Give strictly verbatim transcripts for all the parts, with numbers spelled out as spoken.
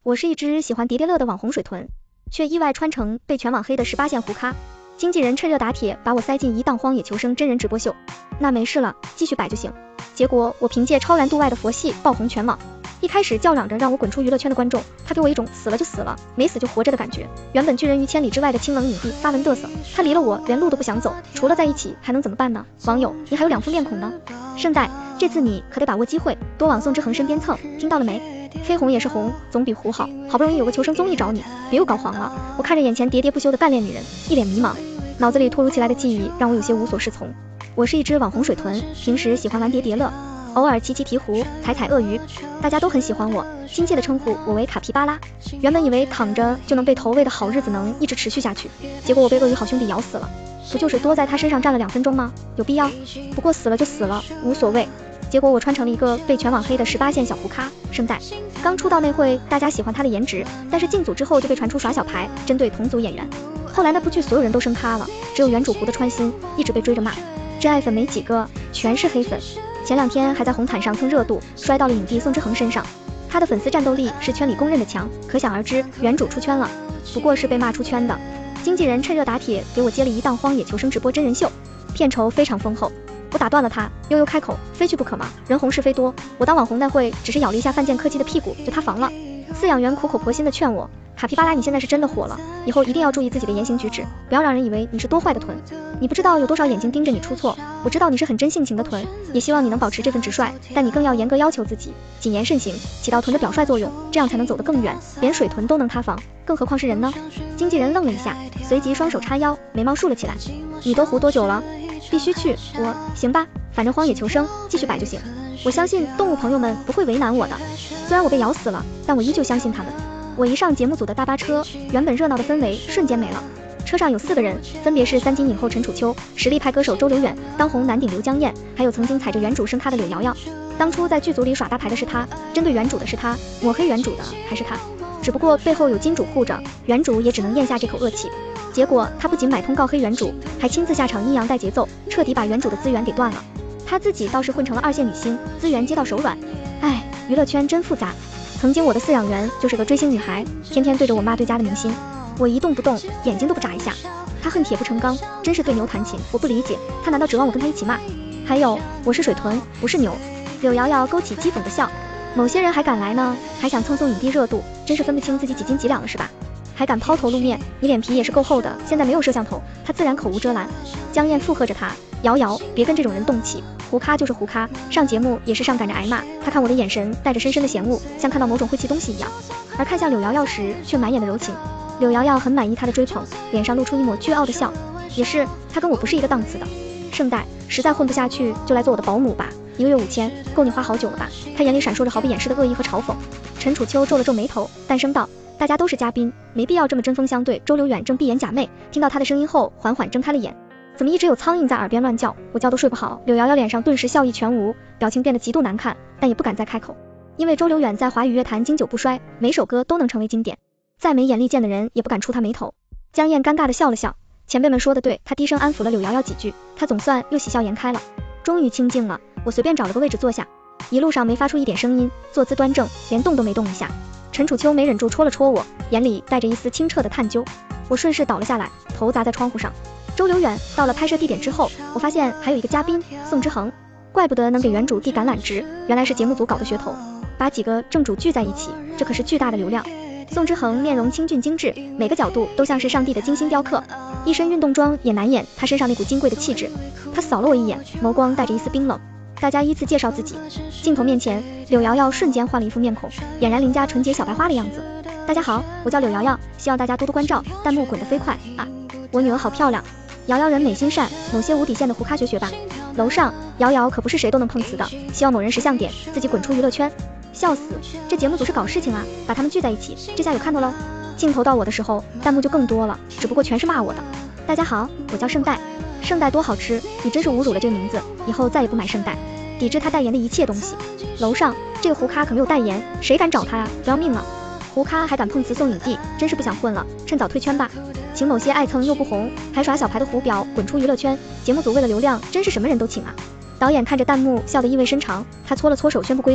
我是一只喜欢叠叠乐的网红水豚，却意外穿成被全网黑的十八线胡咖。经纪人趁热打铁把我塞进一档荒野求生真人直播秀，那没事了，继续摆就行。结果我凭借超然度外的佛系爆红全网。一开始叫嚷着让我滚出娱乐圈的观众，他给我一种死了就死了，没死就活着的感觉。原本拒人于千里之外的清冷影帝发文嘚瑟，他离了我连路都不想走，除了在一起还能怎么办呢？网友，你还有两副面孔呢。圣代，这次你可得把握机会，多往宋之恒身边蹭，听到了没？黑红也是红，总比胡好。好不容易有个求生综艺找你，别又搞黄了。我看着眼前喋喋不休的干练女人，一脸迷茫，脑子里突如其来的记忆让我有些无所适从。我是一只网红水豚，平时喜欢玩叠叠乐，偶尔骑骑鹈鹕，踩踩鳄鱼，大家都很喜欢我，亲切的称呼我为卡皮巴拉。原本以为躺着就能被投喂的好日子能一直持续下去，结果我被鳄鱼好兄弟咬死了。不就是多在他身上站了两分钟吗？有必要？不过死了就死了，无所谓。结果我穿成了一个被全网黑的十八线小胡咖。圣代刚出道那会，大家喜欢他的颜值，但是进组之后就被传出耍小牌，针对同组演员。后来那部剧所有人都升咖了，只有原主胡的川心一直被追着骂，真爱粉没几个，全是黑粉。前两天还在红毯上蹭热度，摔到了影帝宋之恒身上。他的粉丝战斗力是圈里公认的强，可想而知原主出圈了，不过是被骂出圈的。经纪人趁热打铁给我接了一档荒野求生直播真人秀，片酬非常丰厚。我打断了他，悠悠开口，非去不可吗？人红是非多，我当网红那会只是咬了一下范建科技的屁股就塌房了。饲养员苦口婆心的劝我，卡皮巴拉你现在是真的火了，以后一定要注意自己的言行举止，不要让人以为你是多坏的豚。你不知道有多少眼睛盯着你出错，我知道你是很真性情的豚，也希望你能保持这份直率，但你更要严格要求自己，谨言慎行，起到豚的表率作用，这样才能走得更远。连水豚都能塌房，更何况是人呢？经纪人愣了一下，随即双手叉腰，眉毛竖了起来。你都胡多久了？必须去。我行吧，反正荒野求生，继续摆就行。我相信动物朋友们不会为难我的，虽然我被咬死了，但我依旧相信他们。我一上节目组的大巴车，原本热闹的氛围瞬间没了。车上有四个人，分别是三金影后陈楚秋、实力派歌手周留远、当红男顶刘江燕，还有曾经踩着原主升咖的柳瑶瑶。当初在剧组里耍大牌的是他，针对原主的是他，抹黑原主的还是他。只不过背后有金主护着，原主也只能咽下这口恶气。结果他不仅买通告黑原主，还亲自下场阴阳带节奏，彻底把原主的资源给断了。他自己倒是混成了二线女星，资源接到手软。唉，娱乐圈真复杂。曾经我的饲养员就是个追星女孩，天天对着我骂对家的明星，我一动不动，眼睛都不眨一下。她恨铁不成钢，真是对牛弹琴。我不理解，她难道指望我跟她一起骂？还有，我是水豚，不是牛。柳瑶瑶勾起讥讽的笑。某些人还敢来呢，还想蹭蹭影帝热度，真是分不清自己几斤几两了是吧？还敢抛头露面，你脸皮也是够厚的。现在没有摄像头，他自然口无遮拦。江燕附和着他，瑶瑶别跟这种人动气，胡咖就是胡咖，上节目也是上赶着挨骂。他看我的眼神带着深深的嫌恶，像看到某种晦气东西一样，而看向柳瑶瑶时却满眼的柔情。柳瑶瑶很满意他的追捧，脸上露出一抹倨傲的笑。也是，他跟我不是一个档次的。圣代实在混不下去就来做我的保姆吧，一个月五千，够你花好久了吧？他眼里闪烁着毫不掩饰的恶意和嘲讽。陈楚秋皱了皱眉头，淡声道，大家都是嘉宾，没必要这么针锋相对。周留远正闭眼假寐，听到他的声音后缓缓睁开了眼。怎么一直有苍蝇在耳边乱叫，我觉都睡不好。柳瑶瑶脸上顿时笑意全无，表情变得极度难看，但也不敢再开口，因为周留远在华语乐坛经久不衰，每首歌都能成为经典，再没眼力见的人也不敢触他眉头。江燕尴尬的笑了笑，前辈们说的对，他低声安抚了柳瑶瑶几句，他总算又喜笑颜开了。终于清静了，我随便找了个位置坐下，一路上没发出一点声音，坐姿端正，连动都没动一下。陈楚秋没忍住戳了戳我，眼里带着一丝清澈的探究。我顺势倒了下来，头砸在窗户上。周留远到了拍摄地点之后，我发现还有一个嘉宾宋之恒，怪不得能给原主递橄榄枝，原来是节目组搞的噱头，把几个正主聚在一起，这可是巨大的流量。宋之恒面容清俊精致，每个角度都像是上帝的精心雕刻，一身运动装也难掩他身上那股金贵的气质。他扫了我一眼，眸光带着一丝冰冷。大家依次介绍自己，镜头面前，柳瑶瑶瞬间换了一副面孔，俨然邻家纯洁小白花的样子。大家好，我叫柳瑶瑶，希望大家多多关照。弹幕滚得飞快啊！我女儿好漂亮，瑶瑶人美心善，某些无底线的胡咖学学吧。楼上，瑶瑶可不是谁都能碰瓷的，希望某人识相点，自己滚出娱乐圈。笑死，这节目组是搞事情啊，把他们聚在一起，这下有看头喽。镜头到我的时候，弹幕就更多了，只不过全是骂我的。大家好，我叫圣代。圣代多好吃，你真是侮辱了这个名字，以后再也不买圣代，抵制他代言的一切东西。楼上，这个胡咖可没有代言，谁敢找他呀？不要命了！胡咖还敢碰瓷送影帝，真是不想混了，趁早退圈吧。请某些爱蹭又不红，还耍小牌的胡婊滚出娱乐圈，节目组为了流量，真是什么人都请啊。导演看着弹幕笑得意味深长，他搓了搓手宣布规则，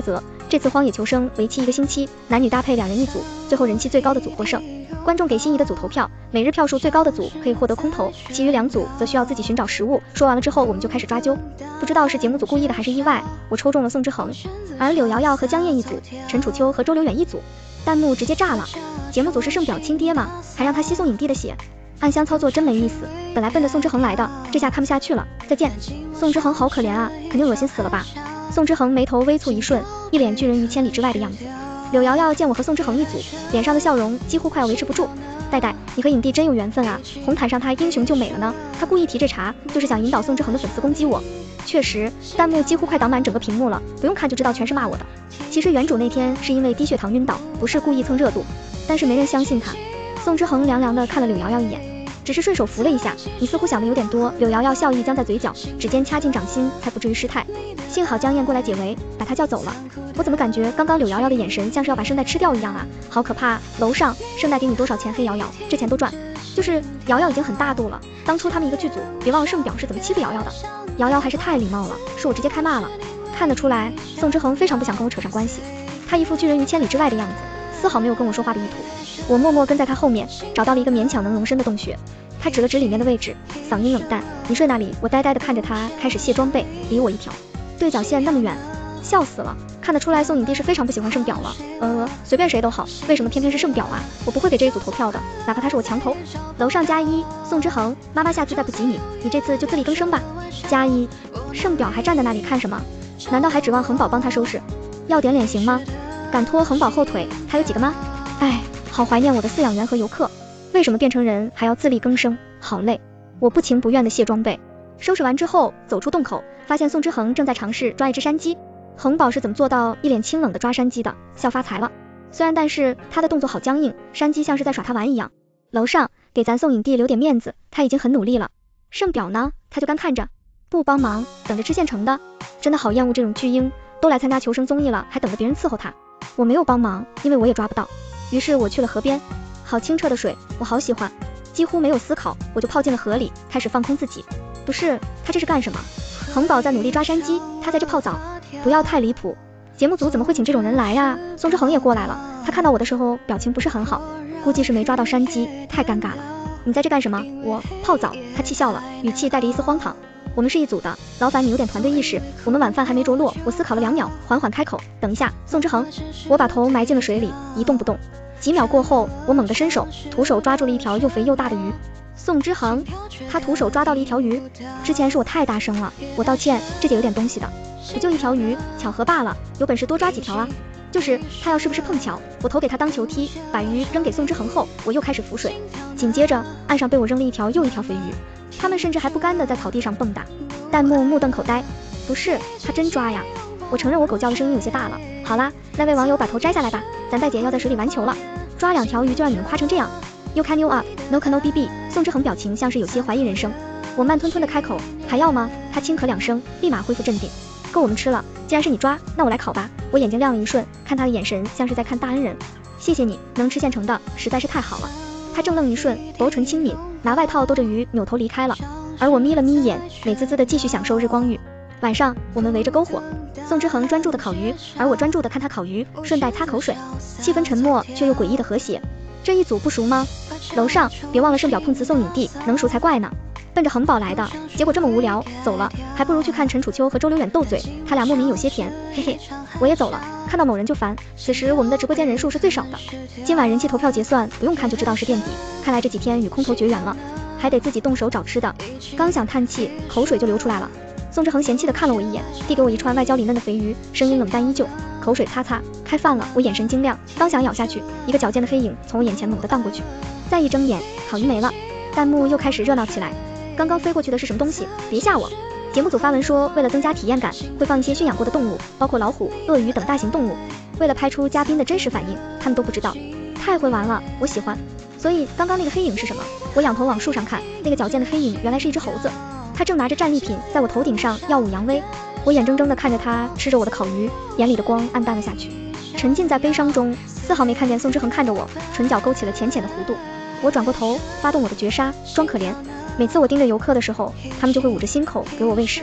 这次荒野求生为期一个星期，男女搭配两人一组，最后人气最高的组获胜。观众给心仪的组投票，每日票数最高的组可以获得空投，其余两组则需要自己寻找食物。说完了之后，我们就开始抓阄。不知道是节目组故意的还是意外，我抽中了宋之恒，而柳瑶瑶和江燕一组，陈楚秋和周留远一组。弹幕直接炸了，节目组是圣表亲爹吗？还让他吸宋影帝的血，暗箱操作真没意思。本来奔着宋之恒来的，这下看不下去了，再见。宋之恒好可怜啊，肯定恶心死了吧。宋之恒眉头微蹙一瞬，一脸拒人于千里之外的样子。柳瑶瑶见我和宋之恒一组，脸上的笑容几乎快要维持不住。代代，你和影帝真有缘分啊，红毯上他英雄救美了呢。他故意提这茬，就是想引导宋之恒的粉丝攻击我。确实，弹幕几乎快挡满整个屏幕了，不用看就知道全是骂我的。其实原主那天是因为低血糖晕倒，不是故意蹭热度，但是没人相信他。宋之恒凉凉的看了柳瑶瑶一眼，只是顺手扶了一下，你似乎想的有点多。柳瑶瑶笑意僵在嘴角，指尖掐进掌心，才不至于失态。幸好江燕过来解围，把他叫走了。我怎么感觉刚刚柳瑶瑶的眼神像是要把圣代吃掉一样啊，好可怕。楼上，圣代给你多少钱？黑瑶瑶，这钱都赚。就是瑶瑶已经很大度了，当初他们一个剧组，别忘了圣表是怎么欺负瑶瑶的。瑶瑶还是太礼貌了，是我直接开骂了。看得出来，宋之恒非常不想跟我扯上关系，他一副拒人于千里之外的样子，丝毫没有跟我说话的意图。我默默跟在他后面，找到了一个勉强能容身的洞穴。他指了指里面的位置，嗓音冷淡，你睡那里。我呆呆地看着他开始卸装备，离我一条对角线那么远，笑死了。看得出来宋影帝是非常不喜欢圣表了。呃，随便谁都好，为什么偏偏是圣表啊？我不会给这一组投票的，哪怕他是我强投。楼上加一，宋之恒，妈妈下次再不挤你，你这次就自力更生吧。加一，圣表还站在那里看什么？难道还指望恒宝帮他收拾？要点脸行吗？敢拖恒宝后腿，还有几个吗？哎，好怀念我的饲养员和游客。为什么变成人还要自力更生？好累。我不情不愿的卸装备，收拾完之后走出洞口，发现宋之恒正在尝试抓一只山鸡。恒宝是怎么做到一脸清冷的抓山鸡的？笑发财了。虽然但是他的动作好僵硬，山鸡像是在耍他玩一样。楼上，给咱宋影帝留点面子，他已经很努力了。圣表呢？他就干看着，不帮忙，等着吃现成的。真的好厌恶这种巨婴，都来参加求生综艺了，还等着别人伺候他。我没有帮忙，因为我也抓不到。于是我去了河边，好清澈的水，我好喜欢。几乎没有思考，我就泡进了河里，开始放空自己。不是，他这是干什么？恒宝在努力抓山鸡，他在这泡澡。不要太离谱，节目组怎么会请这种人来呀？宋之恒也过来了，他看到我的时候表情不是很好，估计是没抓到山鸡，太尴尬了。你在这干什么？我泡澡。他气笑了，语气带着一丝荒唐。我们是一组的，劳烦你有点团队意识。我们晚饭还没着落，我思考了两秒，缓缓开口，等一下，宋之恒。我把头埋进了水里，一动不动。几秒过后，我猛地伸手，徒手抓住了一条又肥又大的鱼。宋之恒，他徒手抓到了一条鱼。之前是我太大声了，我道歉，这姐有点东西的。不就一条鱼，巧合罢了，有本事多抓几条啊。就是他要是不是碰巧，我投给他当球踢，把鱼扔给宋之恒后，我又开始浮水。紧接着岸上被我扔了一条又一条肥鱼，他们甚至还不甘的在草地上蹦跶。弹幕目瞪口呆，不是，他真抓呀。我承认我狗叫的声音有些大了。好啦，那位网友把头摘下来吧，咱戴姐要在水里玩球了。抓两条鱼就让你们夸成这样。You can you up, no can no B B。 宋之恒表情像是有些怀疑人生。我慢吞吞的开口，还要吗？他轻咳两声，立马恢复镇定。够我们吃了，既然是你抓，那我来烤吧。我眼睛亮了一瞬，看他的眼神像是在看大恩人。谢谢你，能吃现成的，实在是太好了。他怔愣一瞬，薄唇轻抿，拿外套兜着鱼，扭头离开了。而我眯了眯眼，美滋滋的继续享受日光浴。晚上，我们围着篝火，宋之恒专注的烤鱼，而我专注的看他烤鱼，顺带擦口水。气氛沉默却又诡异的和谐。这一组不熟吗？楼上，别忘了圣表碰瓷宋影帝，能熟才怪呢。奔着恒宝来的，结果这么无聊，走了，还不如去看陈楚秋和周留远斗嘴，他俩莫名有些甜，嘿嘿。我也走了，看到某人就烦。此时我们的直播间人数是最少的。今晚人气投票结算，不用看就知道是垫底，看来这几天与空投绝缘了，还得自己动手找吃的。刚想叹气，口水就流出来了。宋之恒嫌弃的看了我一眼，递给我一串外焦里嫩的肥鱼，声音冷淡依旧，口水擦擦，开饭了。我眼神晶亮，刚想咬下去，一个矫健的黑影从我眼前猛地荡过去，再一睁眼，烤鱼没了。弹幕又开始热闹起来。刚刚飞过去的是什么东西？别吓我！节目组发文说，为了增加体验感，会放一些驯养过的动物，包括老虎、鳄鱼等大型动物。为了拍出嘉宾的真实反应，他们都不知道。太会玩了，我喜欢。所以刚刚那个黑影是什么？我仰头往树上看，那个矫健的黑影原来是一只猴子，它正拿着战利品在我头顶上耀武扬威。我眼睁睁地看着它吃着我的烤鱼，眼里的光暗淡了下去，沉浸在悲伤中，丝毫没看见宋之恒看着我，唇角勾起了浅浅的弧度。我转过头，发动我的绝杀，装可怜。每次我盯着游客的时候，他们就会捂着心口给我喂食。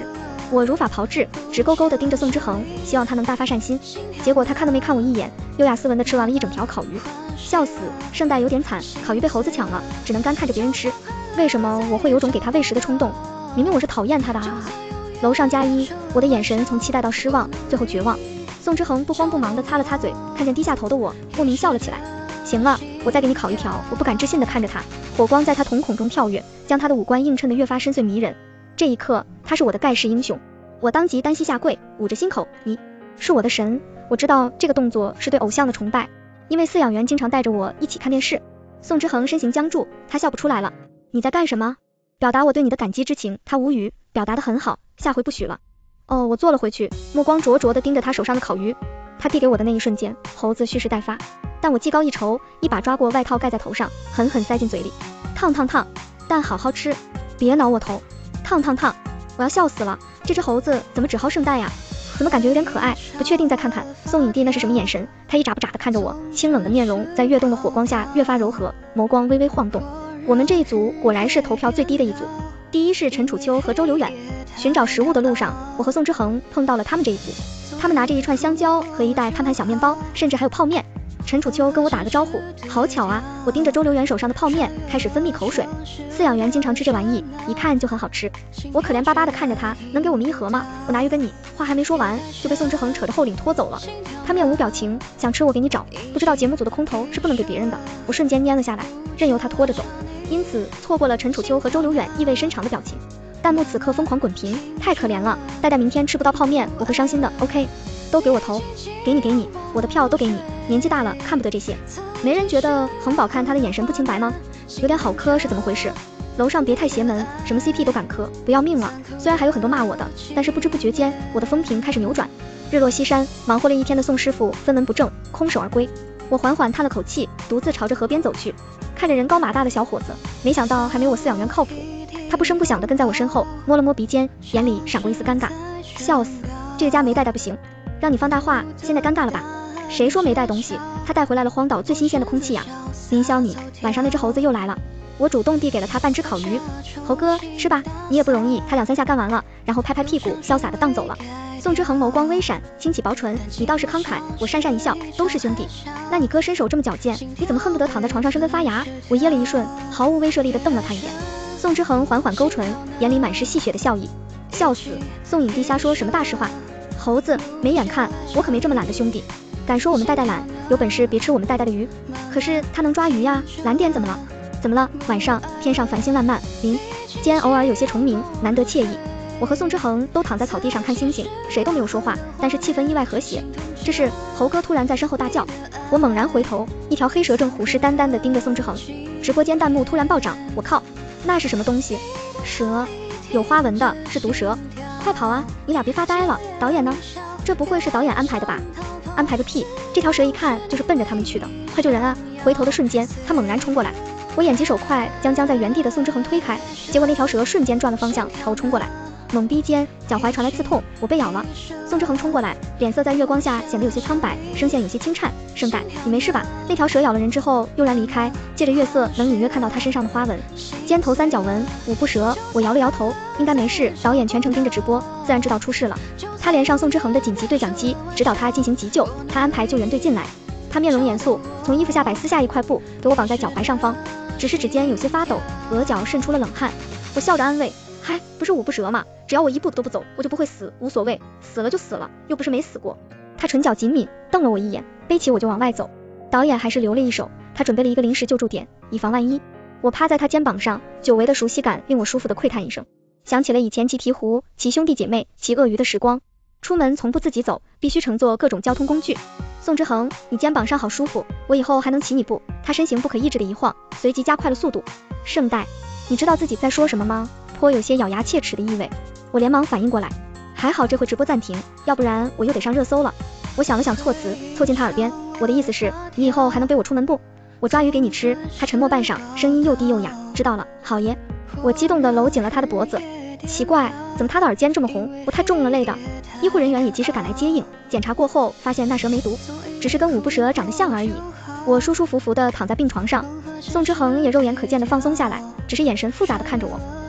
我如法炮制，直勾勾地盯着宋之恒，希望他能大发善心。结果他看都没看我一眼，优雅斯文地吃完了一整条烤鱼，笑死，圣代有点惨，烤鱼被猴子抢了，只能干看着别人吃。为什么我会有种给他喂食的冲动？明明我是讨厌他的啊！楼上加一，我的眼神从期待到失望，最后绝望。宋之恒不慌不忙地擦了擦嘴，看见低下头的我，莫名笑了起来。行了，我再给你烤一条。我不敢置信地看着他，火光在他瞳孔中跳跃，将他的五官映衬得越发深邃迷人。这一刻，他是我的盖世英雄。我当即单膝下跪，捂着心口，你是我的神。我知道这个动作是对偶像的崇拜，因为饲养员经常带着我一起看电视。宋之恒身形僵住，他笑不出来了。你在干什么？表达我对你的感激之情。他无语，表达得很好，下回不许了。哦，我坐了回去，目光灼灼地盯着他手上的烤鱼。他递给我的那一瞬间，猴子蓄势待发，但我技高一筹，一把抓过外套盖在头上，狠狠塞进嘴里。烫烫烫，但好好吃，别挠我头。烫烫烫，我要笑死了，这只猴子怎么只好圣代呀？怎么感觉有点可爱？不确定再看看。宋影帝那是什么眼神？他一眨不眨地看着我，清冷的面容在跃动的火光下越发柔和，眸光微微晃动。我们这一组果然是投票最低的一组，第一是陈楚秋和周留远。寻找食物的路上，我和宋之恒碰到了他们这一组，他们拿着一串香蕉和一袋盼盼小面包，甚至还有泡面。陈楚秋跟我打了个招呼，好巧啊！我盯着周留远手上的泡面，开始分泌口水。饲养员经常吃这玩意，一看就很好吃。我可怜巴巴地看着他，能给我们一盒吗？我拿鱼跟你。话还没说完，就被宋之恒扯着后领拖走了。他面无表情，想吃我给你找，不知道节目组的空投是不能给别人的。我瞬间蔫了下来，任由他拖着走，因此错过了陈楚秋和周留远意味深长的表情。弹幕此刻疯狂滚屏，太可怜了，代代明天吃不到泡面，我会伤心的。OK， 都给我投，给你给你，我的票都给你。年纪大了，看不得这些。没人觉得恒宝看他的眼神不清白吗？有点好磕是怎么回事？楼上别太邪门，什么 C P 都敢磕，不要命了。虽然还有很多骂我的，但是不知不觉间，我的风评开始扭转。日落西山，忙活了一天的宋师傅分文不挣，空手而归。我缓缓叹了口气，独自朝着河边走去，看着人高马大的小伙子，没想到还没我饲养员靠谱。他不声不响地跟在我身后，摸了摸鼻尖，眼里闪过一丝尴尬。笑死，这个家没带带不行，让你放大话，现在尴尬了吧？谁说没带东西？他带回来了荒岛最新鲜的空气呀！林霄你，晚上那只猴子又来了。我主动递给了他半只烤鱼，猴哥吃吧，你也不容易。他两三下干完了，然后拍拍屁股，潇洒地荡走了。宋之恒眸光微闪，轻启薄唇，你倒是慷慨。我讪讪一笑，都是兄弟。那你哥身手这么矫健，你怎么恨不得躺在床上生根发芽？我噎了一瞬，毫无威慑力地瞪了他一眼。宋之恒缓缓勾唇，眼里满是戏谑的笑意。笑死，宋影帝瞎说什么大实话？猴子没眼看，我可没这么懒的兄弟。敢说我们带带懒，有本事别吃我们带带的鱼。可是他能抓鱼呀，懒点怎么了？怎么了？晚上天上繁星烂漫，林间偶尔有些虫鸣，难得惬意。我和宋之恒都躺在草地上看星星，谁都没有说话，但是气氛意外和谐。这时猴哥突然在身后大叫，我猛然回头，一条黑蛇正虎视眈眈地盯着宋之恒。直播间弹幕突然暴涨，我靠，那是什么东西？蛇，有花纹的，是毒蛇。快跑啊，你俩别发呆了。导演呢？这不会是导演安排的吧？安排个屁，这条蛇一看就是奔着他们去的。快救人啊！回头的瞬间，他猛然冲过来，我眼疾手快，将僵在原地的宋之恒推开，结果那条蛇瞬间转了方向朝我冲过来。猛逼间，脚踝传来刺痛，我被咬了。宋之恒冲过来，脸色在月光下显得有些苍白，声线有些轻颤。圣代，你没事吧？那条蛇咬了人之后悠然离开，借着月色能隐约看到他身上的花纹，尖头三角纹，五步蛇。我摇了摇头，应该没事。导演全程盯着直播，自然知道出事了。他连上宋之恒的紧急对讲机，指导他进行急救。他安排救援队进来，他面容严肃，从衣服下摆撕下一块布，给我绑在脚踝上方，只是指尖有些发抖，额角渗出了冷汗。我笑着安慰，嗨，不是五步蛇嘛，只要我一步都不走，我就不会死，无所谓，死了就死了，又不是没死过。他唇角紧抿，瞪了我一眼，背起我就往外走。导演还是留了一手，他准备了一个临时救助点，以防万一。我趴在他肩膀上，久违的熟悉感令我舒服的喟叹一声，想起了以前骑鹈鹕、骑兄弟姐妹、骑鳄鱼的时光。出门从不自己走，必须乘坐各种交通工具。宋之恒，你肩膀上好舒服，我以后还能骑你步。他身形不可抑制的一晃，随即加快了速度。圣代，你知道自己在说什么吗？颇有些咬牙切齿的意味。我连忙反应过来，还好这回直播暂停，要不然我又得上热搜了。我想了想措辞，凑近他耳边，我的意思是，你以后还能背我出门不？我抓鱼给你吃。他沉默半晌，声音又低又哑，知道了，好爷。我激动地搂紧了他的脖子。奇怪，怎么他的耳尖这么红？我太重了累的。医护人员也及时赶来接应，检查过后发现那蛇没毒，只是跟五步蛇长得像而已。我舒舒服服地躺在病床上，宋之恒也肉眼可见地放松下来，只是眼神复杂地看着我。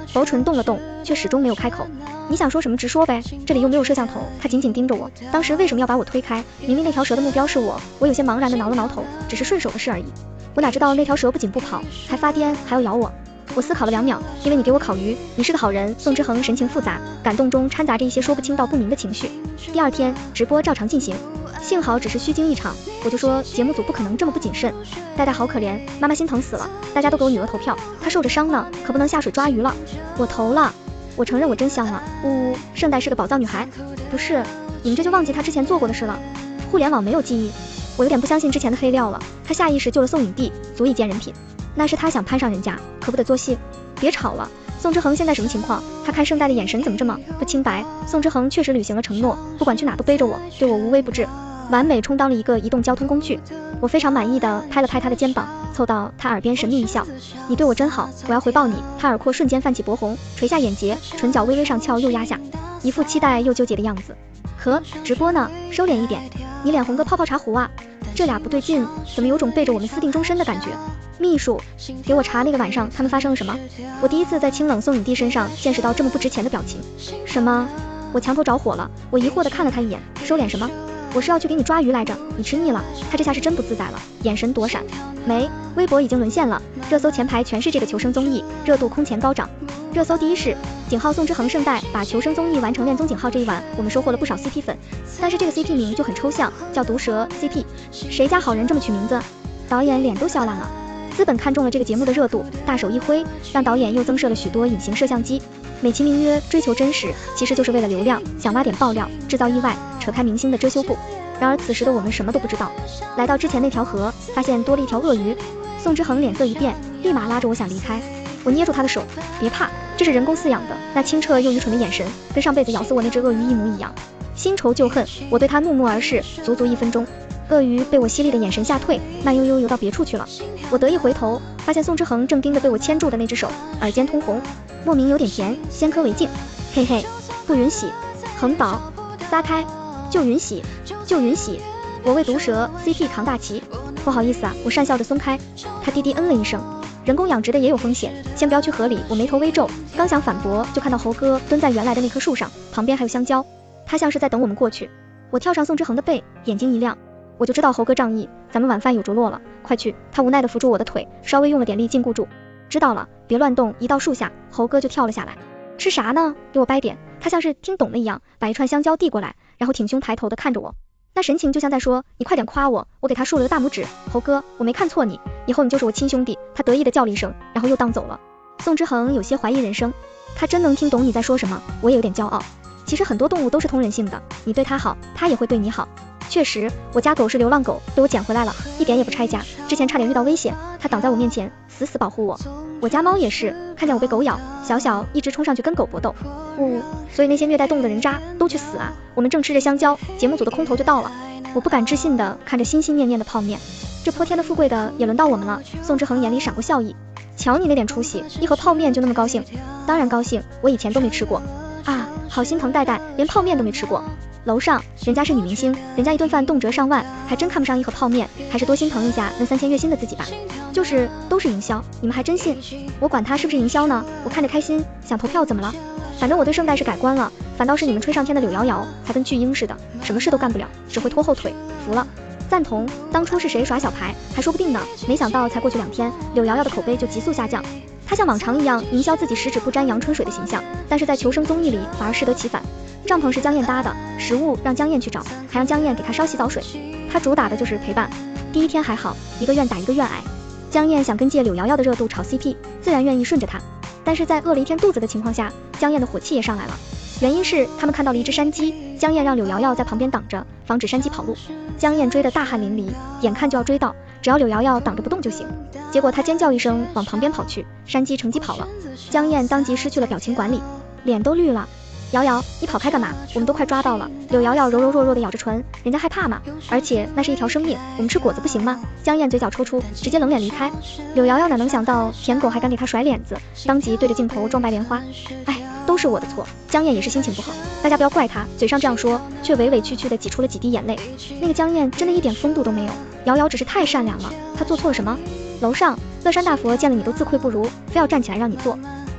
薄唇动了动，却始终没有开口。你想说什么直说呗，这里又没有摄像头。他紧紧盯着我，当时为什么要把我推开？明明那条蛇的目标是我。我有些茫然的挠了挠头，只是顺手的事而已。我哪知道那条蛇不仅不跑，还发癫，还要咬我。我思考了两秒，因为你给我烤鱼，你是个好人。宋之恒神情复杂，感动中掺杂着一些说不清道不明的情绪。第二天直播照常进行，幸好只是虚惊一场。我就说节目组不可能这么不谨慎。戴戴好可怜，妈妈心疼死了，大家都给我女儿投票，她受着伤呢，可不能下水抓鱼了。我投了，我承认我真香了。呜呜，圣代是个宝藏女孩。不是，你们这就忘记她之前做过的事了。互联网没有记忆，我有点不相信之前的黑料了。她下意识救了宋影帝，足以见人品。那是他想攀上人家，可不得作戏。别吵了，宋之恒现在什么情况？他看圣代的眼神怎么这么不清白？宋之恒确实履行了承诺，不管去哪都背着我，对我无微不至，完美充当了一个移动交通工具。我非常满意的拍了拍他的肩膀，凑到他耳边神秘一笑，你对我真好，我要回报你。他耳廓瞬间泛起薄红，垂下眼睫，唇角微微上翘又压下，一副期待又纠结的样子。呵，直播呢，收敛一点，你脸红个泡泡茶壶啊。这俩不对劲，怎么有种背着我们私定终身的感觉？秘书，给我查那个晚上他们发生了什么？我第一次在清冷宋影帝身上见识到这么不值钱的表情。什么？我墙头着火了。我疑惑地看了他一眼，收敛什么？我是要去给你抓鱼来着，你吃腻了。他这下是真不自在了，眼神躲闪。没，微博已经沦陷了，热搜前排全是这个求生综艺，热度空前高涨。热搜第一是井号宋之恒圣代把求生综艺完成恋综井号，这一晚我们收获了不少 C P 粉，但是这个 C P 名就很抽象，叫毒蛇 C P， 谁家好人这么取名字？导演脸都笑烂了。资本看中了这个节目的热度，大手一挥，让导演又增设了许多隐形摄像机，美其名曰追求真实，其实就是为了流量，想挖点爆料，制造意外，扯开明星的遮羞布。然而此时的我们什么都不知道，来到之前那条河，发现多了一条鳄鱼。宋之恒脸色一变，立马拉着我想离开。我捏住他的手，别怕，这是人工饲养的。那清澈又愚蠢的眼神，跟上辈子咬死我那只鳄鱼一模一样。新仇旧恨，我对他怒目而视，足足一分钟。鳄鱼被我犀利的眼神吓退，慢悠悠游到别处去了。我得意回头，发现宋之恒正盯着被我牵住的那只手，耳尖通红，莫名有点甜，先磕为敬。嘿嘿，不允许，横倒，撒开，就允许，就允许。我为毒蛇 C P 扛大旗。不好意思啊，我讪笑着松开。他低低嗯了一声。人工养殖的也有风险，先不要去河里。我眉头微皱，刚想反驳，就看到猴哥蹲在原来的那棵树上，旁边还有香蕉，他像是在等我们过去。我跳上宋之恒的背，眼睛一亮，我就知道猴哥仗义，咱们晚饭有着落了，快去。他无奈地扶住我的腿，稍微用了点力禁锢住。知道了，别乱动。一到树下，猴哥就跳了下来。吃啥呢？给我掰点。他像是听懂了一样，把一串香蕉递过来，然后挺胸抬头地看着我，那神情就像在说，你快点夸我。我给他竖了个大拇指，猴哥，我没看错你，以后你就是我亲兄弟。他得意地叫了一声，然后又荡走了。宋之恒有些怀疑人生，他真能听懂你在说什么？我也有点骄傲。其实很多动物都是通人性的，你对它好，它也会对你好。确实，我家狗是流浪狗，被我捡回来了，一点也不拆家。之前差点遇到危险，它挡在我面前，死死保护我。我家猫也是，看见我被狗咬，小小一直冲上去跟狗搏斗。呜、嗯，所以那些虐待动物的人渣都去死啊！我们正吃着香蕉，节目组的空投就到了。我不敢置信的看着心心念念的泡面，这泼天的富贵的也轮到我们了。宋之恒眼里闪过笑意，瞧你那点出息，一盒泡面就那么高兴？当然高兴，我以前都没吃过啊，好心疼戴戴，连泡面都没吃过。楼上人家是女明星，人家一顿饭动辄上万，还真看不上一盒泡面，还是多心疼一下那三千月薪的自己吧。就是都是营销，你们还真信？我管他是不是营销呢，我看着开心，想投票怎么了？反正我对圣代是改观了，反倒是你们吹上天的柳瑶瑶才跟巨婴似的，什么事都干不了，只会拖后腿，服了。赞同，当初是谁耍小牌还说不定呢，没想到才过去两天，柳瑶瑶的口碑就急速下降。她像往常一样营销自己十指不沾阳春水的形象，但是在求生综艺里反而适得其反。帐篷是江燕搭的，食物让江燕去找，还让江燕给她烧洗澡水。她主打的就是陪伴。第一天还好，一个愿打一个愿挨。江燕想跟借柳瑶瑶的热度炒 C P， 自然愿意顺着她。但是在饿了一天肚子的情况下，江燕的火气也上来了。原因是他们看到了一只山鸡，江燕让柳瑶瑶在旁边挡着，防止山鸡跑路。江燕追得大汗淋漓，眼看就要追到，只要柳瑶瑶挡着不动就行。结果她尖叫一声往旁边跑去，山鸡乘机跑了。江燕当即失去了表情管理，脸都绿了。瑶瑶，你跑开干嘛？我们都快抓到了。柳瑶瑶柔柔弱弱的咬着唇，人家害怕吗？而且那是一条生命，我们吃果子不行吗？江燕嘴角抽出，直接冷脸离开。柳瑶瑶哪能想到舔狗还敢给她甩脸子，当即对着镜头装白莲花。哎，都是我的错。江燕也是心情不好，大家不要怪她，嘴上这样说，却委委屈屈的挤出了几滴眼泪。那个江燕真的一点风度都没有，瑶瑶只是太善良了，她做错了什么？楼上乐山大佛见了你都自愧不如，非要站起来让你做。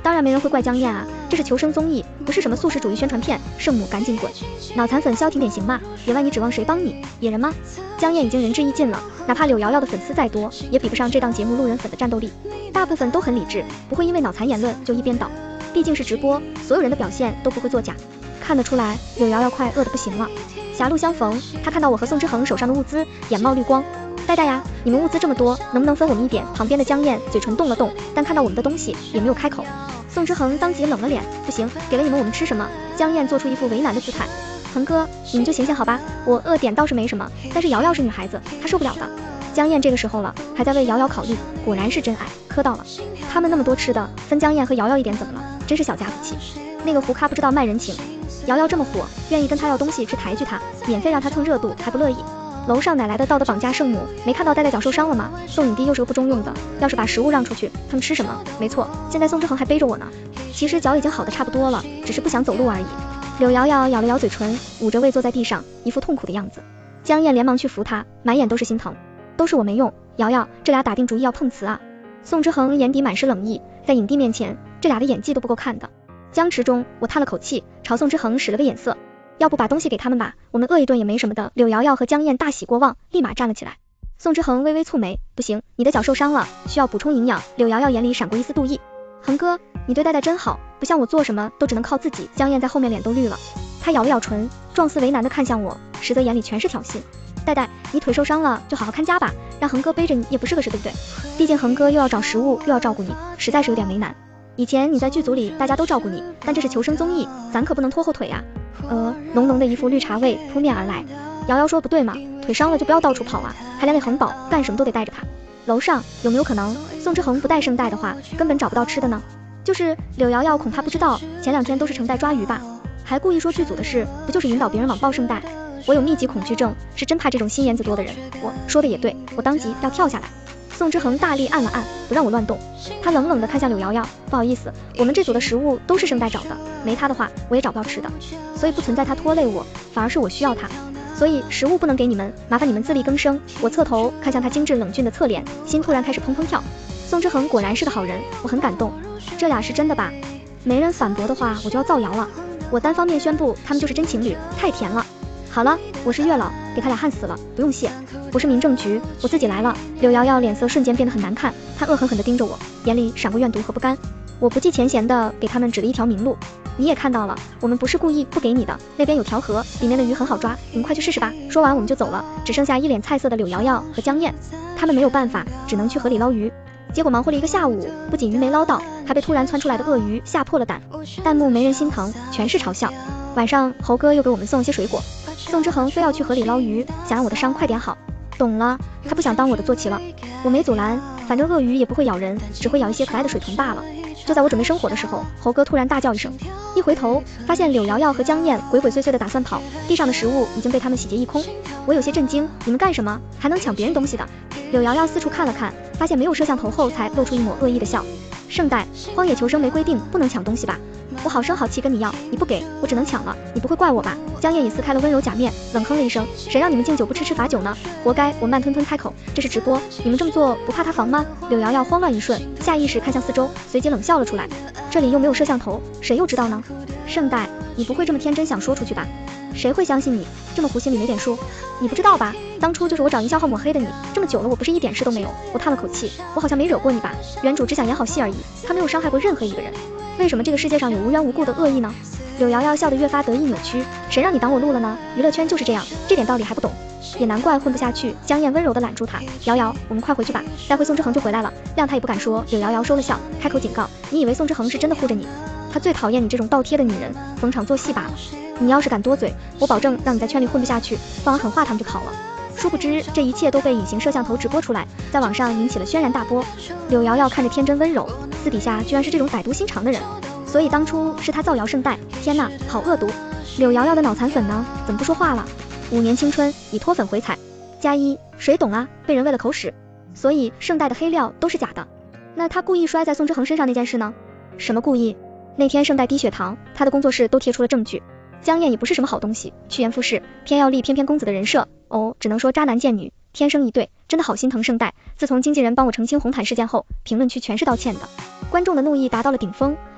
当然没人会怪江燕啊，这是求生综艺，不是什么素食主义宣传片。圣母赶紧滚，脑残粉消停点行吗？别万一指望谁帮你，野人吗？江燕已经仁至义尽了，哪怕柳瑶瑶的粉丝再多，也比不上这档节目路人粉的战斗力。大部分都很理智，不会因为脑残言论就一边倒，毕竟是直播，所有人的表现都不会作假。看得出来，柳瑶瑶快饿得不行了。狭路相逢，她看到我和宋之恒手上的物资，眼冒绿光。呆呆呀，你们物资这么多，能不能分我们一点？旁边的江燕嘴唇动了动，但看到我们的东西也没有开口。宋之恒当即冷了脸，不行，给了你们我们吃什么？江燕做出一副为难的姿态。恒哥，你们就行行好吧，我饿点倒是没什么，但是瑶瑶是女孩子，她受不了的。江燕这个时候了，还在为瑶瑶考虑，果然是真爱，磕到了。他们那么多吃的，分江燕和瑶瑶一点怎么了？真是小家子气。那个胡咖不知道卖人情，瑶瑶这么火，愿意跟他要东西去抬举他，免费让他蹭热度还不乐意。楼上哪来的道德绑架圣母？没看到呆呆脚受伤了吗？宋影帝又是个不中用的，要是把食物让出去，他们吃什么？没错，现在宋之恒还背着我呢。其实脚已经好的差不多了，只是不想走路而已。柳瑶瑶咬了咬嘴唇，捂着胃坐在地上，一副痛苦的样子。江燕连忙去扶她，满眼都是心疼。都是我没用，瑶瑶，这俩打定主意要碰瓷啊。宋之恒眼底满是冷意，在影帝面前，这俩的演技都不够看的。僵持中，我叹了口气，朝宋之恒使了个眼色。要不把东西给他们吧，我们饿一顿也没什么的。柳瑶瑶和江燕大喜过望，立马站了起来。宋之恒微微蹙眉，不行，你的脚受伤了，需要补充营养。柳瑶瑶眼里闪过一丝妒意，恒哥，你对戴戴真好，不像我做什么都只能靠自己。江燕在后面脸都绿了，她咬了咬唇，状似为难的看向我，实则眼里全是挑衅。戴戴，你腿受伤了就好好看家吧，让恒哥背着你也不是个事，对不对？毕竟恒哥又要找食物又要照顾你，实在是有点为难。以前你在剧组里大家都照顾你，但这是求生综艺，咱可不能拖后腿啊。呃，浓浓的一副绿茶味扑面而来。瑶瑶说不对嘛，腿伤了就不要到处跑啊，还连累恒宝，干什么都得带着他。楼上有没有可能宋之恒不带圣代的话，根本找不到吃的呢？就是柳瑶瑶恐怕不知道，前两天都是程代抓鱼吧，还故意说剧组的事，不就是引导别人网暴圣代？我有密集恐惧症，是真怕这种心眼子多的人。我说的也对，我当即要跳下来。宋之恒大力按了按，不让我乱动。他冷冷地看向柳瑶瑶，不好意思，我们这组的食物都是圣代找的，没他的话我也找不到吃的，所以不存在他拖累我，反而是我需要他，所以食物不能给你们，麻烦你们自力更生。我侧头看向他精致冷峻的侧脸，心突然开始砰砰跳。宋之恒果然是个好人，我很感动。这俩是真的吧？没人反驳的话，我就要造谣了。我单方面宣布他们就是真情侣，太甜了。好了，我是月老，给他俩焊死了，不用谢。不是民政局，我自己来了。柳瑶瑶脸色瞬间变得很难看，她恶狠狠地盯着我，眼里闪过怨毒和不甘。我不计前嫌地给他们指了一条明路，你也看到了，我们不是故意不给你的，那边有条河，里面的鱼很好抓，你们快去试试吧。说完我们就走了，只剩下一脸菜色的柳瑶瑶和江燕，他们没有办法，只能去河里捞鱼。结果忙活了一个下午，不仅鱼没捞到，还被突然窜出来的鳄鱼吓破了胆。弹幕没人心疼，全是嘲笑。晚上猴哥又给我们送些水果，宋之恒非要去河里捞鱼，想让我的伤快点好。懂了，他不想当我的坐骑了。我没阻拦，反正鳄鱼也不会咬人，只会咬一些可爱的水豚罢了。就在我准备生火的时候，猴哥突然大叫一声，一回头发现柳瑶瑶和江燕鬼鬼祟祟的打算跑，地上的食物已经被他们洗劫一空。我有些震惊，你们干什么？还能抢别人东西的？柳瑶瑶四处看了看，发现没有摄像头后才露出一抹恶意的笑。圣代，荒野求生没规定不能抢东西吧？我好声好气跟你要，你不给我只能抢了，你不会怪我吧？江燕也撕开了温柔假面，冷哼了一声，谁让你们敬酒不吃吃罚酒呢？活该！我慢吞吞开口，这是直播，你们这么做不怕他防吗？柳瑶瑶慌乱一瞬，下意识看向四周，随即冷笑了出来，这里又没有摄像头，谁又知道呢？圣代，你不会这么天真想说出去吧？谁会相信你？这么糊心里没点数？你不知道吧？当初就是我找营销号抹黑的你，这么久了我不是一点事都没有。我叹了口气，我好像没惹过你吧？原主只想演好戏而已，他没有伤害过任何一个人。为什么这个世界上有无缘无故的恶意呢？柳瑶瑶笑得越发得意扭曲，谁让你挡我路了呢？娱乐圈就是这样，这点道理还不懂，也难怪混不下去。江燕温柔地揽住他，瑶瑶，我们快回去吧，待会宋之恒就回来了。谅他也不敢说。柳瑶瑶收了笑，开口警告，你以为宋之恒是真的护着你？他最讨厌你这种倒贴的女人，逢场作戏罢了。你要是敢多嘴，我保证让你在圈里混不下去，放完狠话他们就跑了。殊不知这一切都被隐形摄像头直播出来，在网上引起了轩然大波。柳瑶瑶看着天真温柔，私底下居然是这种歹毒心肠的人，所以当初是他造谣圣代。天哪，好恶毒！柳瑶瑶的脑残粉呢？怎么不说话了？五年青春以脱粉回踩，加一，谁懂啊？被人喂了口屎，所以圣代的黑料都是假的。那他故意摔在宋之恒身上那件事呢？什么故意？那天圣代低血糖，他的工作室都贴出了证据。江燕也不是什么好东西，趋炎附势，偏要立翩翩公子的人设。哦，只能说渣男贱女天生一对，真的好心疼圣代。自从经纪人帮我澄清红毯事件后，评论区全是道歉的，观众的怒意达到了顶峰。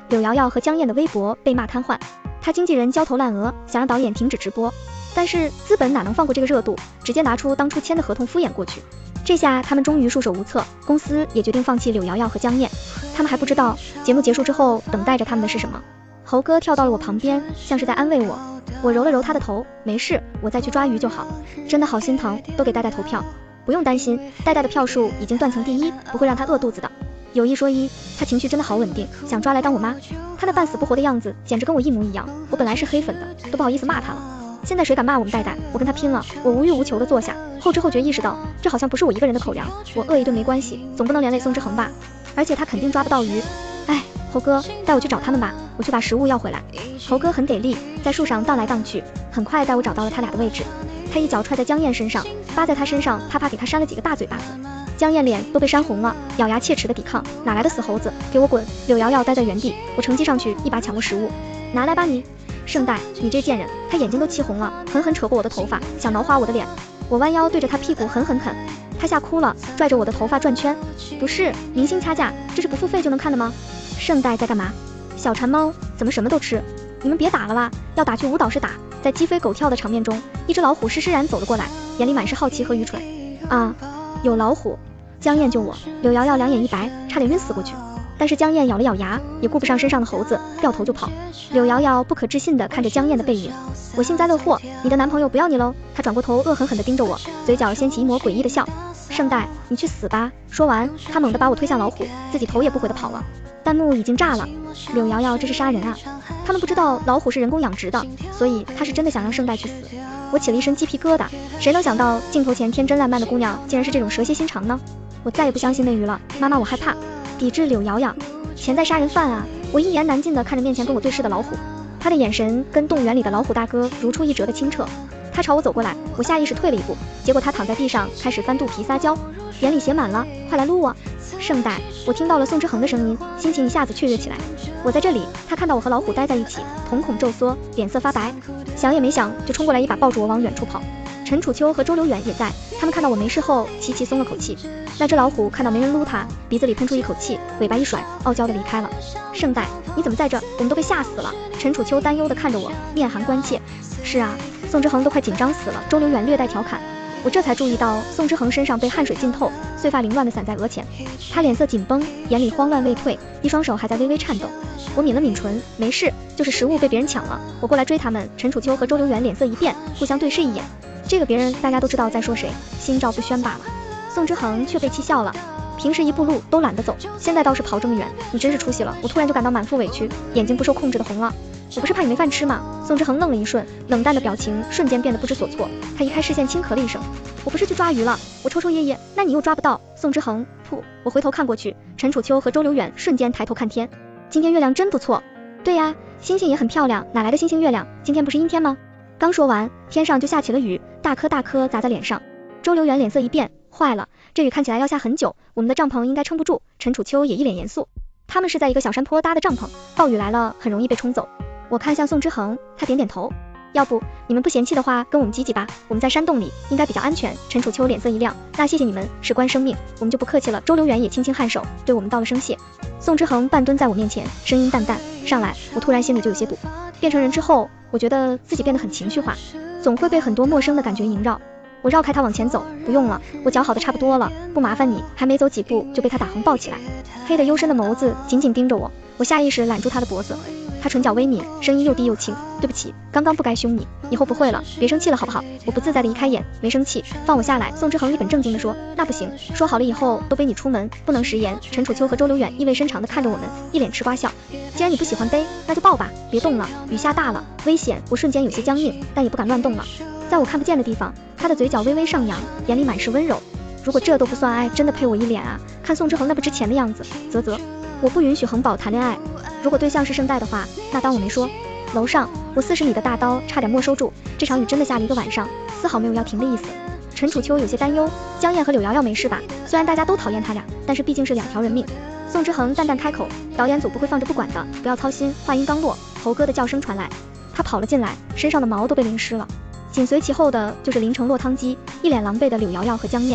柳瑶瑶和江燕的微博被骂瘫痪，他经纪人焦头烂额，想让导演停止直播，但是资本哪能放过这个热度，直接拿出当初签的合同敷衍过去。这下他们终于束手无策，公司也决定放弃柳瑶瑶和江燕。他们还不知道节目结束之后等待着他们的是什么。猴哥跳到了我旁边，像是在安慰我。我揉了揉他的头，没事，我再去抓鱼就好。真的好心疼，都给戴戴投票。不用担心，戴戴的票数已经断层第一，不会让他饿肚子的。有一说一，他情绪真的好稳定，想抓来当我妈。他那半死不活的样子简直跟我一模一样，我本来是黑粉的，都不好意思骂他了。现在谁敢骂我们戴戴，我跟他拼了。我无欲无求的坐下，后知后觉意识到这好像不是我一个人的口粮，我饿一顿没关系，总不能连累宋之恒吧。而且他肯定抓不到鱼。哎，猴哥，带我去找他们吧，我去把食物要回来。猴哥很给力，在树上荡来荡去，很快带我找到了他俩的位置。他一脚踹在江燕身上，扒在他身上，啪啪给他扇了几个大嘴巴子。江燕脸都被扇红了，咬牙切齿的抵抗，哪来的死猴子，给我滚！柳瑶瑶待在原地，我乘机上去一把抢过食物，拿来吧你。圣代，你这贱人！他眼睛都气红了，狠狠扯过我的头发，想挠花我的脸。我弯腰对着他屁股狠狠啃，他吓哭了，拽着我的头发转圈。不是明星掐架，这是不付费就能看的吗？圣代在干嘛？小馋猫怎么什么都吃？你们别打了啦，要打去舞蹈室打。在鸡飞狗跳的场面中，一只老虎施施然走了过来，眼里满是好奇和愚蠢。啊，有老虎！江燕救我！柳瑶瑶两眼一白，差点晕死过去。但是江燕咬了咬牙，也顾不上身上的猴子，掉头就跑。柳瑶瑶不可置信地看着江燕的背影，我幸灾乐祸，你的男朋友不要你喽！她转过头，恶狠狠地盯着我，嘴角掀起一抹诡异的笑。圣代，你去死吧！说完，她猛地把我推向老虎，自己头也不回地跑了。弹幕已经炸了，柳瑶瑶这是杀人啊！他们不知道老虎是人工养殖的，所以他是真的想让圣代去死。我起了一身鸡皮疙瘩，谁能想到镜头前天真烂漫的姑娘竟然是这种蛇蝎心肠呢？我再也不相信内娱了，妈妈我害怕。抵制柳瑶瑶，潜在杀人犯啊！我一言难尽地看着面前跟我对视的老虎，他的眼神跟动物园里的老虎大哥如出一辙的清澈。他朝我走过来，我下意识退了一步，结果他躺在地上开始翻肚皮撒娇，眼里写满了快来撸我。圣代，我听到了宋之恒的声音，心情一下子雀跃起来。我在这里，他看到我和老虎待在一起，瞳孔骤缩，脸色发白，想也没想就冲过来一把抱住我往远处跑。陈楚秋和周留远也在，他们看到我没事后齐齐松了口气。那只老虎看到没人撸它，鼻子里喷出一口气，尾巴一甩，傲娇的离开了。圣代，你怎么在这？我们都被吓死了。陈楚秋担忧的看着我，面含关切。是啊，宋之恒都快紧张死了。周留远略带调侃。我这才注意到宋之恒身上被汗水浸透，碎发凌乱的散在额前，他脸色紧绷，眼里慌乱未退，一双手还在微微颤抖。我抿了抿唇，没事，就是食物被别人抢了，我过来追他们。陈楚秋和周留远脸色一变，互相对视一眼，这个别人大家都知道在说谁，心照不宣罢了。宋之恒却被气笑了，平时一步路都懒得走，现在倒是跑这么远，你真是出息了。我突然就感到满腹委屈，眼睛不受控制的红了。我不是怕你没饭吃吗？宋之恒愣了一瞬，冷淡的表情瞬间变得不知所措，他移开视线轻咳了一声，我不是去抓鱼了。我抽抽噎噎，那你又抓不到。宋之恒，噗！我回头看过去，陈楚秋和周留远瞬间抬头看天，今天月亮真不错。对呀，星星也很漂亮，哪来的星星月亮？今天不是阴天吗？刚说完，天上就下起了雨，大颗大颗砸在脸上。周留远脸色一变，坏了，这雨看起来要下很久，我们的帐篷应该撑不住。陈楚秋也一脸严肃，他们是在一个小山坡搭的帐篷，暴雨来了很容易被冲走。我看向宋之恒，他点点头，要不你们不嫌弃的话，跟我们挤挤吧，我们在山洞里应该比较安全。陈楚秋脸色一亮，那谢谢你们，事关生命，我们就不客气了。周留远也轻轻颔首，对我们道了声谢。宋之恒半蹲在我面前，声音淡淡，上来。我突然心里就有些堵，变成人之后，我觉得自己变得很情绪化，总会被很多陌生的感觉萦绕。我绕开他往前走，不用了，我脚好的差不多了，不麻烦你。还没走几步就被他打横抱起来，黑的幽深的眸子紧紧盯着我，我下意识揽住他的脖子，他唇角微抿，声音又低又轻，对不起，刚刚不该凶你，以后不会了，别生气了好不好？我不自在的移开眼，没生气，放我下来。宋之恒一本正经的说，那不行，说好了以后都背你出门，不能食言。陈楚秋和周留远意味深长的看着我们，一脸吃瓜笑。既然你不喜欢背，那就抱吧，别动了，雨下大了，危险。我瞬间有些僵硬，但也不敢乱动了。在我看不见的地方，他的嘴角微微上扬，眼里满是温柔。如果这都不算爱，真的配我一脸啊！看宋之恒那不值钱的样子，啧啧。我不允许恒宝谈恋爱，如果对象是圣代的话，那当我没说。楼上，我四十米的大刀差点没收住，这场雨真的下了一个晚上，丝毫没有要停的意思。陈楚秋有些担忧，江燕和柳瑶瑶没事吧？虽然大家都讨厌他俩，但是毕竟是两条人命。宋之恒淡淡开口，导演组不会放着不管的，不要操心。话音刚落，猴哥的叫声传来，他跑了进来，身上的毛都被淋湿了。紧随其后的就是淋成落汤鸡，一脸狼狈的柳瑶瑶和江燕。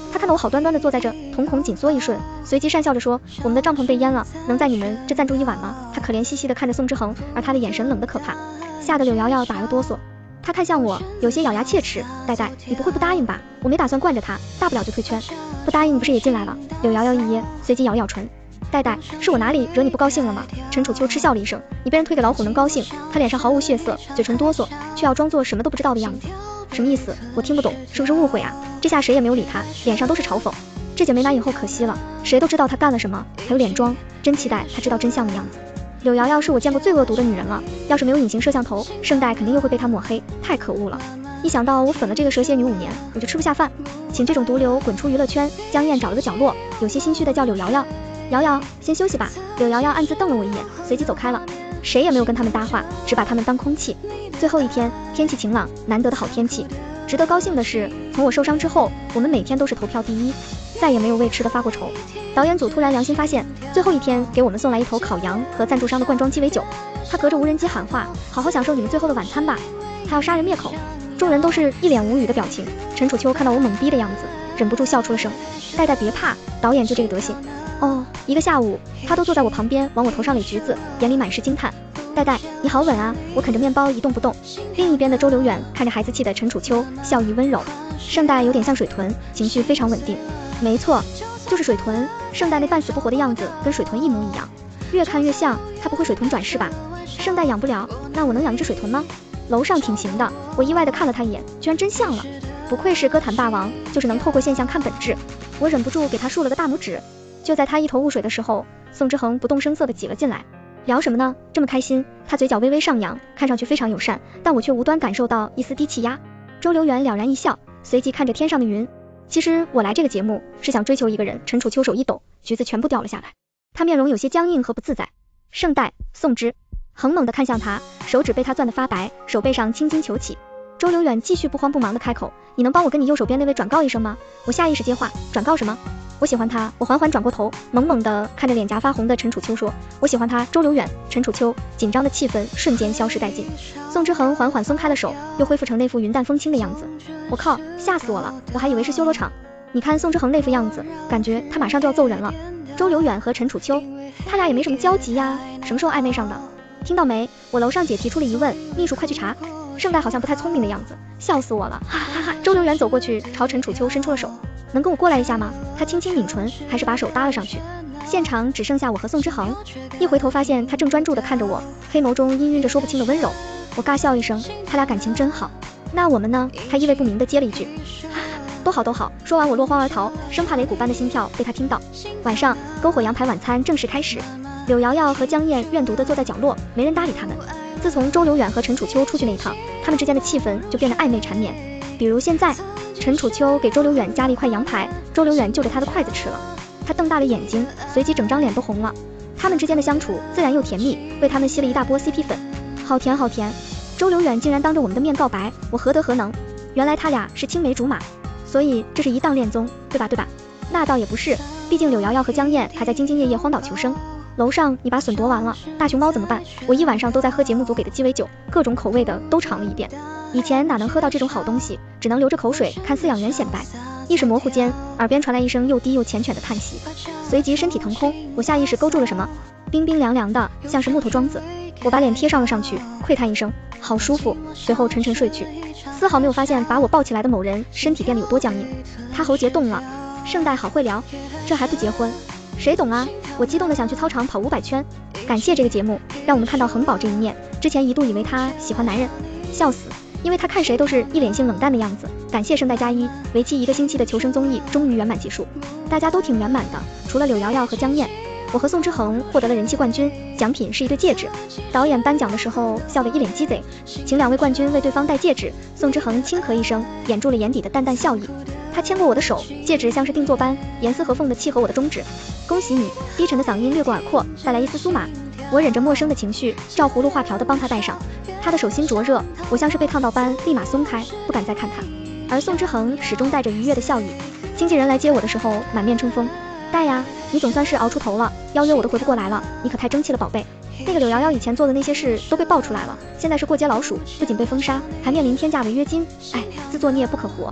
他看到我好端端的坐在这，瞳孔紧缩一瞬，随即讪笑着说，我们的帐篷被淹了，能在你们这暂住一晚吗？他可怜兮兮的看着宋之恒，而他的眼神冷得可怕，吓得柳瑶瑶打了哆嗦。他看向我，有些咬牙切齿，呆呆，你不会不答应吧？我没打算惯着他，大不了就退圈。不答应不是也进来了？柳瑶瑶一噎，随即咬了咬唇。呆呆，是我哪里惹你不高兴了吗？陈楚秋嗤笑了一声，你被人推给老虎能高兴？他脸上毫无血色，嘴唇哆嗦，却要装作什么都不知道的样子。什么意思？我听不懂，是不是误会啊？这下谁也没有理他，脸上都是嘲讽。这姐没拿以后可惜了，谁都知道他干了什么，还有脸装，真期待他知道真相的样子。柳瑶瑶是我见过最恶毒的女人了，要是没有隐形摄像头，圣代肯定又会被她抹黑，太可恶了。一想到我粉了这个蛇蝎女五年，我就吃不下饭。请这种毒瘤滚出娱乐圈。江燕找了个角落，有些心虚的叫柳瑶瑶，瑶瑶先休息吧。柳瑶瑶暗自瞪了我一眼，随即走开了。谁也没有跟他们搭话，只把他们当空气。最后一天，天气晴朗，难得的好天气。值得高兴的是，从我受伤之后，我们每天都是投票第一，再也没有为吃的发过愁。导演组突然良心发现，最后一天给我们送来一头烤羊和赞助商的罐装鸡尾酒。他隔着无人机喊话，好好享受你们最后的晚餐吧，他要杀人灭口。众人都是一脸无语的表情。陈楚秋看到我懵逼的样子，忍不住笑出了声。代代别怕，导演就这个德行。哦，一个下午，他都坐在我旁边，往我头上垒橘子，眼里满是惊叹。代代，你好稳啊！我啃着面包一动不动。另一边的周留远看着孩子气的陈楚秋，笑意温柔。圣代有点像水豚，情绪非常稳定。没错，就是水豚。圣代那半死不活的样子跟水豚一模一样，越看越像。他不会水豚转世吧？圣代养不了，那我能养一只水豚吗？楼上挺行的，我意外的看了他一眼，居然真像了。不愧是歌坛霸王，就是能透过现象看本质。我忍不住给他竖了个大拇指。就在他一头雾水的时候，宋之恒不动声色的挤了进来。聊什么呢？这么开心？他嘴角微微上扬，看上去非常友善，但我却无端感受到一丝低气压。周留远了然一笑，随即看着天上的云。其实我来这个节目是想追求一个人。陈楚秋手一抖，橘子全部掉了下来，他面容有些僵硬和不自在。圣代，宋之恒猛地看向他，手指被他攥得发白，手背上青筋球起。周留远继续不慌不忙地开口，你能帮我跟你右手边那位转告一声吗？我下意识接话，转告什么？我喜欢他。我缓缓转过头，猛猛地看着脸颊发红的陈楚秋说，我喜欢他。周留远，陈楚秋，紧张的气氛瞬间消失殆尽。宋之恒缓缓松开了手，又恢复成那副云淡风轻的样子。我靠，吓死我了，我还以为是修罗场。你看宋之恒那副样子，感觉他马上就要揍人了。周留远和陈楚秋，他俩也没什么交集呀，什么时候暧昧上的？听到没？我楼上姐提出了疑问，秘书快去查。圣代好像不太聪明的样子，笑死我了，哈哈哈。周留远走过去，朝陈楚秋伸出了手，能跟我过来一下吗？他轻轻抿唇，还是把手搭了上去。现场只剩下我和宋之恒，一回头发现他正专注地看着我，黑眸中氤氲着说不清的温柔。我尬笑一声，他俩感情真好。那我们呢？他意味不明地接了一句，都好都好。说完我落荒而逃，生怕擂鼓般的心跳被他听到。晚上，篝火羊排晚餐正式开始。柳瑶瑶和江燕怨毒地坐在角落，没人搭理他们。自从周留远和陈楚秋出去那一趟，他们之间的气氛就变得暧昧缠绵。比如现在，陈楚秋给周留远夹了一块羊排，周留远就着他的筷子吃了。他瞪大了眼睛，随即整张脸都红了。他们之间的相处自然又甜蜜，为他们吸了一大波 C P 粉，好甜好甜。周留远竟然当着我们的面告白，我何德何能？原来他俩是青梅竹马，所以这是一档恋综，对吧对吧？那倒也不是，毕竟柳瑶瑶和江燕还在兢兢业业荒岛求生。楼上你把笋夺完了，大熊猫怎么办？我一晚上都在喝节目组给的鸡尾酒，各种口味的都尝了一遍。以前哪能喝到这种好东西，只能流着口水看饲养员显摆。意识模糊间，耳边传来一声又低又缱绻的叹息，随即身体腾空，我下意识勾住了什么，冰冰凉凉的，像是木头桩子。我把脸贴上了上去，喟叹一声，好舒服，随后沉沉睡去，丝毫没有发现把我抱起来的某人身体变得有多僵硬。他喉结动了，圣代好会聊，这还不结婚？谁懂啊？我激动的想去操场跑五百圈。感谢这个节目，让我们看到恒宝这一面。之前一度以为他喜欢男人，笑死，因为他看谁都是一脸性冷淡的样子。感谢圣代加一，为期一个星期的求生综艺终于圆满结束，大家都挺圆满的，除了柳瑶瑶和江燕。我和宋之恒获得了人气冠军，奖品是一对戒指。导演颁奖的时候笑得一脸鸡贼，请两位冠军为对方戴戒指。宋之恒轻咳一声，掩住了眼底的淡淡笑意。他牵过我的手，戒指像是定做般严丝合缝地契合我的中指。恭喜你！低沉的嗓音掠过耳廓，带来一丝酥麻。我忍着陌生的情绪，照葫芦画瓢地帮他戴上。他的手心灼热，我像是被烫到般立马松开，不敢再看他。而宋之恒始终带着愉悦的笑意。经纪人来接我的时候，满面春风。戴呀，你总算是熬出头了，邀约我都回不过来了，你可太争气了，宝贝。那个柳瑶瑶以前做的那些事都被爆出来了，现在是过街老鼠，不仅被封杀，还面临天价违约金。哎，自作孽不可活。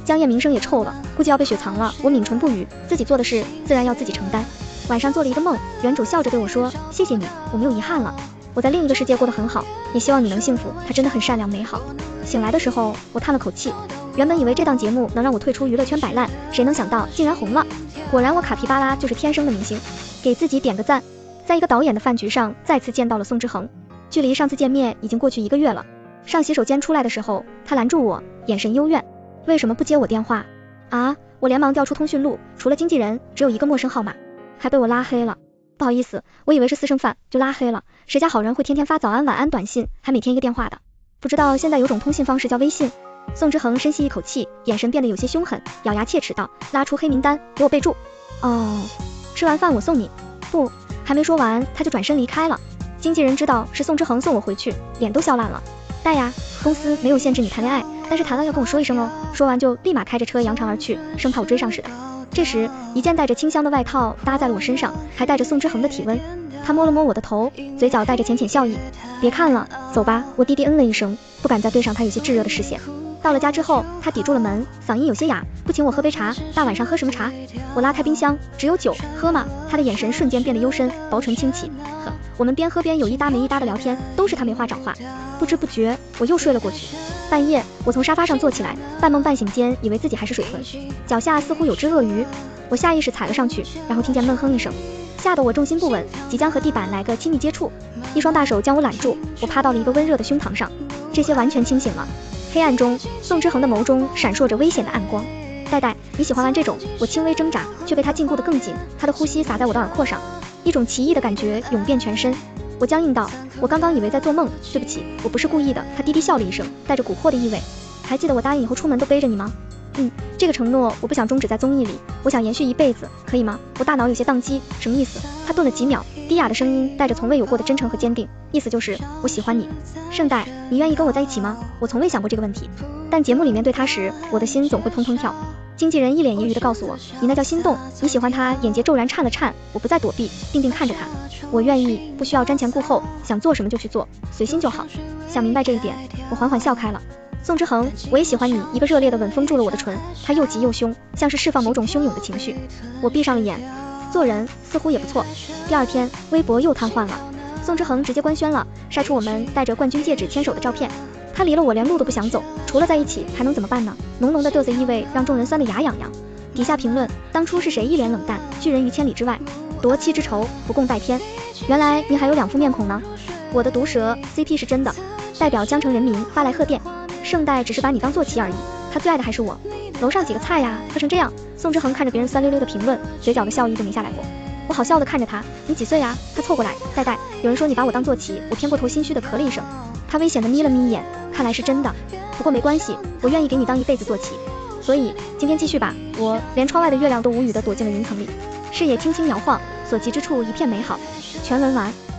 江燕名声也臭了，估计要被雪藏了。我抿唇不语，自己做的事自然要自己承担。晚上做了一个梦，原主笑着对我说，谢谢你，我没有遗憾了，我在另一个世界过得很好，也希望你能幸福。他真的很善良美好。醒来的时候，我叹了口气，原本以为这档节目能让我退出娱乐圈摆烂，谁能想到竟然红了。果然我卡皮巴拉就是天生的明星，给自己点个赞。在一个导演的饭局上再次见到了宋之恒，距离上次见面已经过去一个月了。上洗手间出来的时候，他拦住我，眼神幽怨，为什么不接我电话啊？我连忙调出通讯录，除了经纪人只有一个陌生号码，还被我拉黑了。不好意思，我以为是私生饭就拉黑了，谁家好人会天天发早安晚安短信，还每天一个电话的。不知道现在有种通信方式叫微信。宋之恒深吸一口气，眼神变得有些凶狠，咬牙切齿道，拉出黑名单，给我备注。哦，吃完饭我送你。不，还没说完他就转身离开了。经纪人知道是宋之恒送我回去，脸都笑烂了。带呀，公司没有限制你谈恋爱，但是谈了要跟我说一声哦。说完就立马开着车扬长而去，生怕我追上似的。这时一件带着清香的外套搭在了我身上，还带着宋之恒的体温。他摸了摸我的头，嘴角带着浅浅笑意，别看了，走吧。我低低嗯了一声，不敢再对上他有些炙热的视线。到了家之后，他抵住了门，嗓音有些哑，不请我喝杯茶，大晚上喝什么茶？我拉开冰箱，只有酒，喝吗？他的眼神瞬间变得幽深，薄唇轻启。呵，我们边喝边有一搭没一搭的聊天，都是他没话找话。不知不觉我又睡了过去。半夜我从沙发上坐起来，半梦半醒间以为自己还是水豚，脚下似乎有只鳄鱼，我下意识踩了上去，然后听见闷哼一声，吓得我重心不稳，即将和地板来个亲密接触。一双大手将我揽住，我趴到了一个温热的胸膛上，这些完全清醒了。黑暗中，宋之恒的眸中闪烁着危险的暗光。戴戴，你喜欢玩这种？我轻微挣扎，却被他禁锢得更紧。他的呼吸洒在我的耳廓上，一种奇异的感觉涌遍全身。我僵硬道，我刚刚以为在做梦，对不起，我不是故意的。他低低笑了一声，带着蛊惑的意味。还记得我答应以后出门都背着你吗？嗯，这个承诺我不想终止在综艺里，我想延续一辈子，可以吗？我大脑有些宕机，什么意思？他顿了几秒，低哑的声音带着从未有过的真诚和坚定，意思就是我喜欢你。圣代，你愿意跟我在一起吗？我从未想过这个问题，但节目里面对他时，我的心总会砰砰跳。经纪人一脸揶揄地告诉我，你那叫心动，你喜欢他。眼睫骤然颤了颤，我不再躲避，定定看着他。我愿意，不需要瞻前顾后，想做什么就去做，随心就好。想明白这一点，我缓缓笑开了。宋之恒，我也喜欢你。一个热烈的吻封住了我的唇，他又急又凶，像是释放某种汹涌的情绪。我闭上了眼，做人似乎也不错。第二天，微博又瘫痪了，宋之恒直接官宣了，晒出我们戴着冠军戒指牵手的照片。他离了我连路都不想走，除了在一起还能怎么办呢？浓浓的嘚瑟意味让众人酸得牙痒痒。底下评论，当初是谁一脸冷淡，拒人于千里之外，夺妻之仇，不共戴天。原来你还有两副面孔呢。我的毒舌 C P 是真的，代表江城人民发来贺电。圣代只是把你当坐骑而已，他最爱的还是我。楼上几个菜呀，喝成这样。宋之恒看着别人酸溜溜的评论，嘴角的笑意就没下来过。我好笑的看着他，你几岁呀？他凑过来，代代，有人说你把我当坐骑。我偏过头心虚的咳了一声。他危险的眯了眯眼，看来是真的。不过没关系，我愿意给你当一辈子坐骑。所以今天继续吧。我连窗外的月亮都无语的躲进了云层里，视野轻轻摇晃，所及之处一片美好。全文完。